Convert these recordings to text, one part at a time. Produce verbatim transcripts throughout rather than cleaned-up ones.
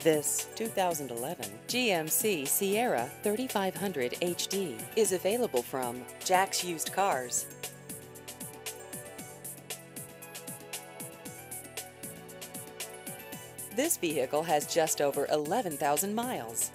This two thousand eleven G M C Sierra thirty-five hundred H D is available from Jack's Used Cars. This vehicle has just over eleven thousand miles.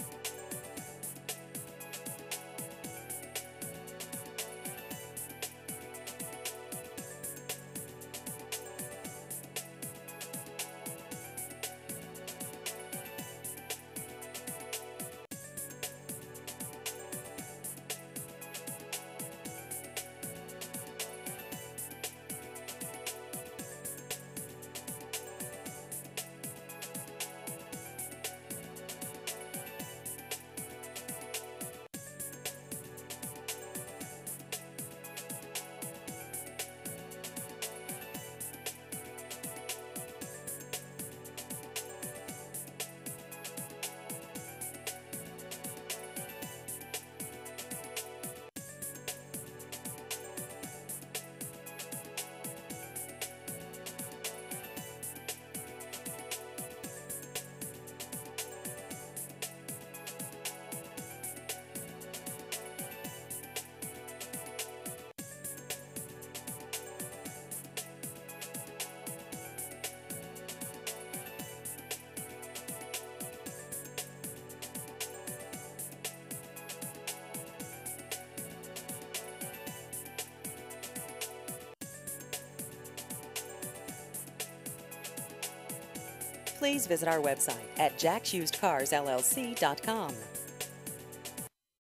Please visit our website at jacks used cars L L C dot com.